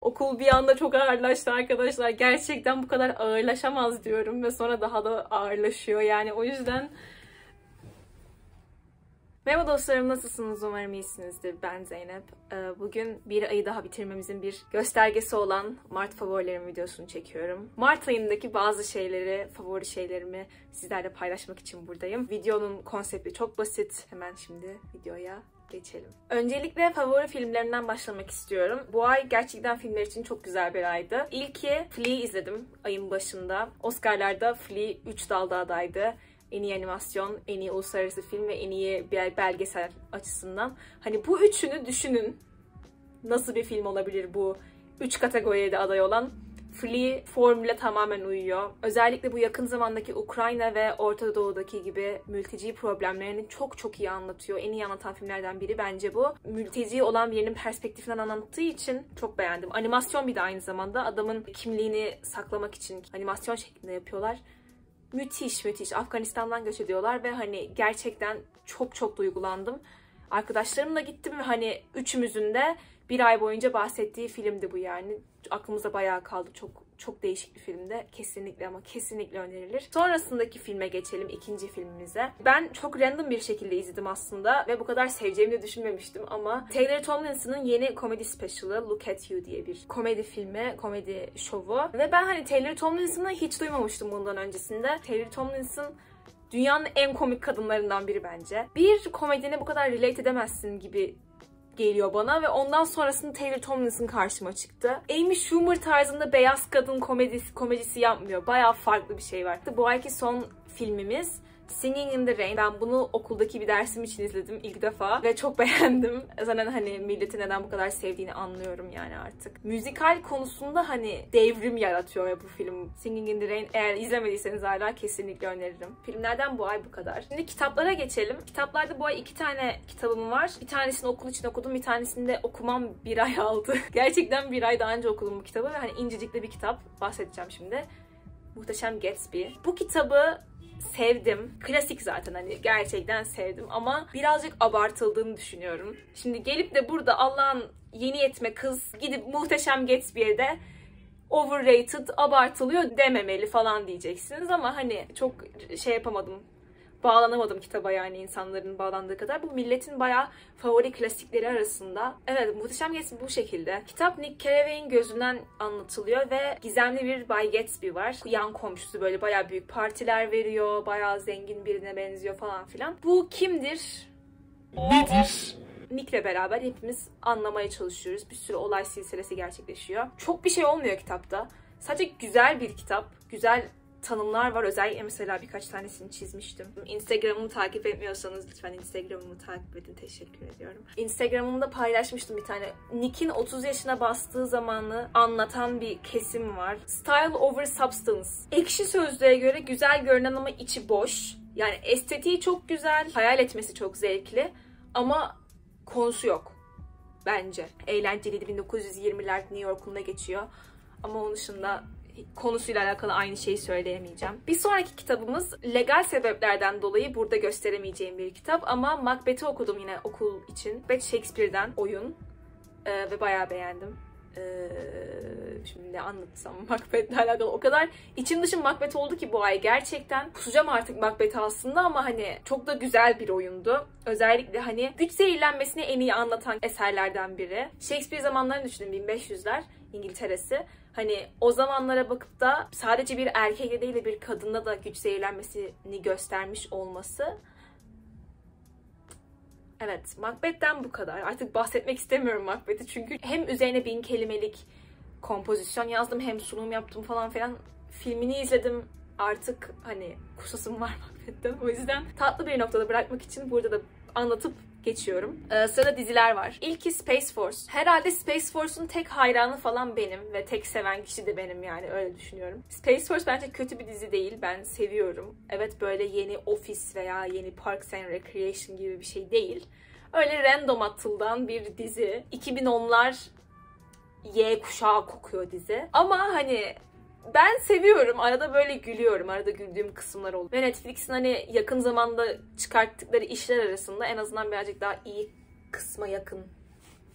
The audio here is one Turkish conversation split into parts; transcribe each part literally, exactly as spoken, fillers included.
Okul bir anda çok ağırlaştı arkadaşlar. Gerçekten bu kadar ağırlaşamaz diyorum ve sonra daha da ağırlaşıyor. Yani o yüzden... Merhaba dostlarım, nasılsınız? Umarım iyisinizdir. Ben Zeynep. Bugün bir ayı daha bitirmemizin bir göstergesi olan Mart favorilerim videosunu çekiyorum. Mart ayındaki bazı şeyleri, favori şeylerimi sizlerle paylaşmak için buradayım. Videonun konsepti çok basit. Hemen şimdi videoya geçelim. Öncelikle favori filmlerimden başlamak istiyorum. Bu ay gerçekten filmler için çok güzel bir aydı. İlki Flea izledim ayın başında. Oscar'larda Flea üç dalda adaydı. En iyi animasyon, en iyi uluslararası film ve en iyi bir belgesel açısından. Hani bu üçünü düşünün. Nasıl bir film olabilir bu üç kategoriye de aday olan? Flea formüle tamamen uyuyor. Özellikle bu yakın zamandaki Ukrayna ve Orta Doğu'daki gibi mülteci problemlerini çok çok iyi anlatıyor. En iyi anlatan filmlerden biri bence bu. Mülteci olan birinin perspektifinden anlattığı için çok beğendim. Animasyon bir de aynı zamanda. Adamın kimliğini saklamak için animasyon şeklinde yapıyorlar. Müthiş müthiş. Afganistan'dan göç ediyorlar ve hani gerçekten çok çok duygulandım. Arkadaşlarımla gittim ve hani üçümüzün de bir ay boyunca bahsettiği filmdi bu yani. Aklımıza bayağı kaldı. Çok çok değişik bir filmde. Kesinlikle ama kesinlikle önerilir. Sonrasındaki filme geçelim, ikinci filmimize. Ben çok random bir şekilde izledim aslında ve bu kadar seveceğimi de düşünmemiştim ama Taylor Tomlinson'ın yeni komedi special'ı Look at You diye bir komedi filmi, komedi şovu. Ve ben hani Taylor Tomlinson'ı hiç duymamıştım bundan öncesinde. Taylor Tomlinson dünyanın en komik kadınlarından biri bence. Bir komedine bu kadar relate edemezsin gibi geliyor bana ve ondan sonrasında Taylor Tomlinson karşıma çıktı. Amy Schumer tarzında beyaz kadın komedisi, komedisi yapmıyor. Bayağı farklı bir şey var. Bu ayki son filmimiz Singing in the Rain. Ben bunu okuldaki bir dersim için izledim ilk defa ve çok beğendim. Zaten hani milleti neden bu kadar sevdiğini anlıyorum yani artık. Müzikal konusunda hani devrim yaratıyor ya bu film. Singing in the Rain, eğer izlemediyseniz hala kesinlikle öneririm. Filmlerden bu ay bu kadar. Şimdi kitaplara geçelim. Kitaplarda bu ay iki tane kitabım var. Bir tanesini okul için okudum, bir tanesini de okumam bir ay aldı. Gerçekten bir ay daha önce okudum bu kitabı ve hani incecik de bir kitap. Bahsedeceğim şimdi. Muhteşem Gatsby. Bu kitabı sevdim. Klasik zaten, hani gerçekten sevdim ama birazcık abartıldığını düşünüyorum. Şimdi gelip de burada Allah'ın yeni yetme kız gidip Muhteşem Gatsby'ye de overrated, abartılıyor dememeli falan diyeceksiniz ama hani çok şey yapamadım. Bağlanamadım kitaba yani insanların bağlandığı kadar. Bu milletin bayağı favori klasikleri arasında. Evet, Muhteşem Gatsby bu şekilde. Kitap Nick Carraway'in gözünden anlatılıyor ve gizemli bir Bay Gatsby var. Yan komşusu, böyle bayağı büyük partiler veriyor. Bayağı zengin birine benziyor falan filan. Bu kimdir? Nedir? Nick'le beraber hepimiz anlamaya çalışıyoruz. Bir sürü olay silsilesi gerçekleşiyor. Çok bir şey olmuyor kitapta. Sadece güzel bir kitap. Güzel tanımlar var. Özellikle mesela birkaç tanesini çizmiştim. Instagram'ımı takip etmiyorsanız lütfen Instagram'ımı takip edin. Teşekkür ediyorum. Instagram'ımda paylaşmıştım bir tane. Nick'in otuz yaşına bastığı zamanı anlatan bir kesim var. Style over substance. Ekşi Sözlüğe göre güzel görünen ama içi boş. Yani estetiği çok güzel. Hayal etmesi çok zevkli. Ama konusu yok. Bence. Eğlenceliydi. bin dokuz yüz yirmiler New York'unda geçiyor. Ama onun dışında konusuyla alakalı aynı şeyi söyleyemeyeceğim. Bir sonraki kitabımız legal sebeplerden dolayı burada gösteremeyeceğim bir kitap ama Macbeth'i okudum yine okul için. Macbeth Shakespeare'den oyun ee, ve bayağı beğendim. Ee, şimdi ne anlatsam Macbeth'le alakalı o kadar içim dışım Macbeth oldu ki bu ay gerçekten kusacağım artık Macbeth'i aslında ama hani çok da güzel bir oyundu. Özellikle hani güç zehirlenmesini en iyi anlatan eserlerden biri. Shakespeare zamanlarını düşünün, bin beş yüzler İngiltere'si. Hani o zamanlara bakıp da sadece bir erkekle değil de bir kadında da güç zehirlenmesini göstermiş olması. Evet, Macbeth'ten bu kadar. Artık bahsetmek istemiyorum Macbeth'i çünkü hem üzerine bin kelimelik kompozisyon yazdım hem sunum yaptım falan filan. Filmini izledim. Artık hani kusasım var Macbeth'ten. O yüzden tatlı bir noktada bırakmak için burada da anlatıp geçiyorum. Ee, sırada diziler var. İlki Space Force. Herhalde Space Force'un tek hayranı falan benim ve tek seven kişi de benim, yani öyle düşünüyorum. Space Force bence kötü bir dizi değil. Ben seviyorum. Evet, böyle yeni Office veya yeni Parks and Recreation gibi bir şey değil. Öyle random atıldan bir dizi. iki bin onlar Y kuşağı kokuyor dizi. Ama hani ben seviyorum. Arada böyle gülüyorum. Arada güldüğüm kısımlar oluyor. Ve Netflix'in hani yakın zamanda çıkarttıkları işler arasında en azından birazcık daha iyi kısma yakın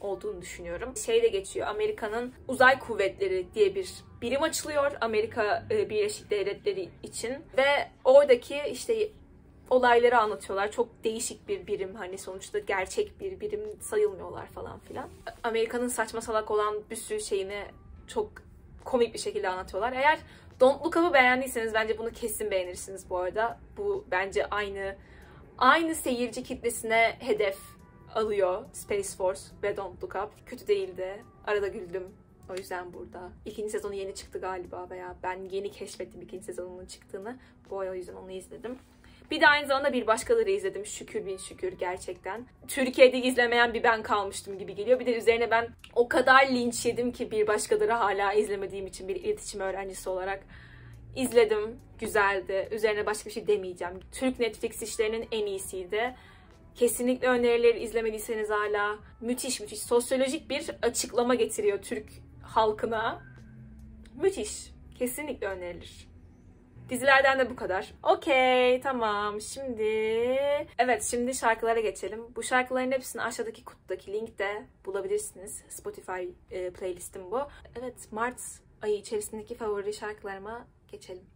olduğunu düşünüyorum. Şey de geçiyor, Amerika'nın uzay kuvvetleri diye bir birim açılıyor Amerika Birleşik Devletleri için ve oradaki işte olayları anlatıyorlar. Çok değişik bir birim, hani sonuçta gerçek bir birim sayılmıyorlar falan filan. Amerika'nın saçma salak olan bir sürü şeyini çok komik bir şekilde anlatıyorlar. Eğer Don't Look Up'ı beğendiyseniz bence bunu kesin beğenirsiniz bu arada. Bu bence aynı aynı seyirci kitlesine hedef alıyor Space Force ve Don't Look Up. Kötü değildi. Arada güldüm. O yüzden burada. İkinci sezonu yeni çıktı galiba veya ben yeni keşfettim ikinci sezonunun çıktığını. Bu ay o yüzden onu izledim. Bir de aynı zamanda Bir Başkaları izledim. Şükür bin şükür gerçekten. Türkiye'de izlemeyen bir ben kalmıştım gibi geliyor. Bir de üzerine ben o kadar linç yedim ki Bir Başkaları hala izlemediğim için bir iletişim öğrencisi olarak. İzledim. Güzeldi. Üzerine başka bir şey demeyeceğim. Türk Netflix işlerinin en iyisiydi. Kesinlikle önerileri izlemediyseniz hala müthiş müthiş. Sosyolojik bir açıklama getiriyor Türk halkına. Müthiş. Kesinlikle önerilir. Dizilerden de bu kadar. Okey, tamam. Şimdi... Evet, şimdi şarkılara geçelim. Bu şarkıların hepsini aşağıdaki kutudaki linkte bulabilirsiniz. Spotify e, playlistim bu. Evet, Mart ayı içerisindeki favori şarkılarıma geçelim.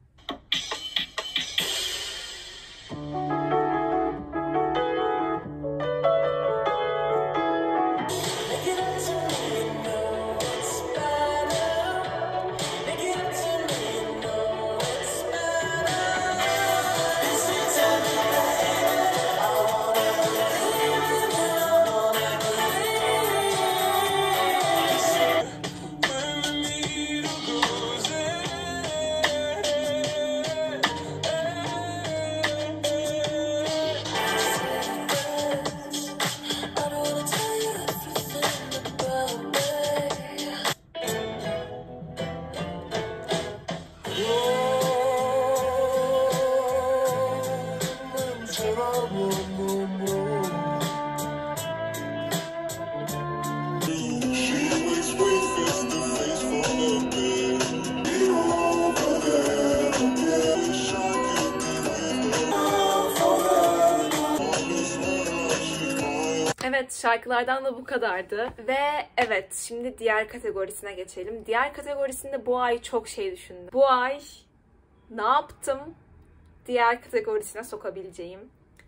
Evet, şarkılardan da bu kadardı. Ve evet, şimdi diğer kategorisine geçelim. Diğer kategorisinde bu ay çok şey düşündüm. Bu ay ne yaptım? Diğer kategorisine sokabileceğim.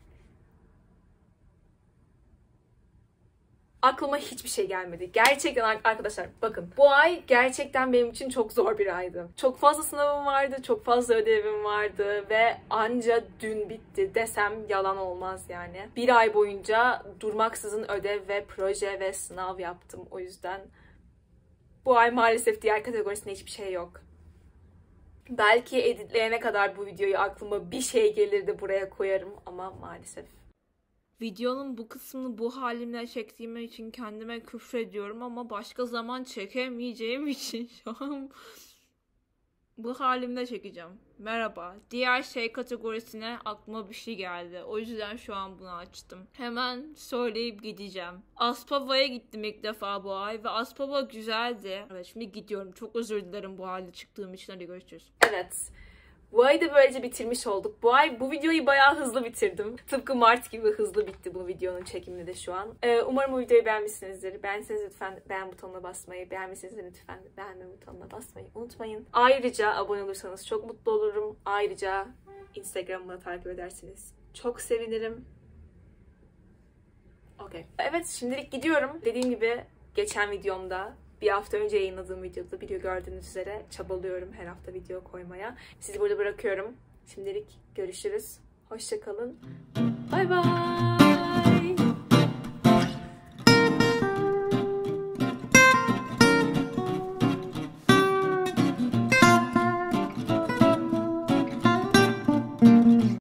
Aklıma hiçbir şey gelmedi. Gerçekten arkadaşlar bakın. Bu ay gerçekten benim için çok zor bir aydı. Çok fazla sınavım vardı, çok fazla ödevim vardı ve anca dün bitti desem yalan olmaz yani. Bir ay boyunca durmaksızın ödev ve proje ve sınav yaptım. O yüzden bu ay maalesef diğer kategorisinde hiçbir şey yok. Belki editleyene kadar bu videoyu aklıma bir şey gelir de buraya koyarım ama maalesef. Videonun bu kısmını bu halimle çektiğim için kendime küfrediyorum ama başka zaman çekemeyeceğim için şu an bu halimle çekeceğim. Merhaba. Diğer şey kategorisine aklıma bir şey geldi. O yüzden şu an bunu açtım. Hemen söyleyip gideceğim. Aspava'ya gittim ilk defa bu ay ve Aspava güzeldi. Evet, şimdi gidiyorum. Çok özür dilerim bu halde çıktığım için. Hadi görüşürüz. Evet. Bu ayı da böylece bitirmiş olduk. Bu ay bu videoyu bayağı hızlı bitirdim. Tıpkı Mart gibi hızlı bitti bu videonun çekimini de şu an. Ee, umarım bu videoyu beğenmişsinizdir. Beğendiyseniz lütfen beğen butonuna basmayı, beğenmişseniz lütfen beğenme butonuna basmayı unutmayın. Ayrıca abone olursanız çok mutlu olurum. Ayrıca Instagram'ı takip ederseniz çok sevinirim. Okey. Evet, şimdilik gidiyorum. Dediğim gibi geçen videomda bir hafta önce yayınladığım videoda video gördüğünüz üzere çabalıyorum her hafta video koymaya. Sizi burada bırakıyorum. Şimdilik görüşürüz. Hoşça kalın. Bay bay.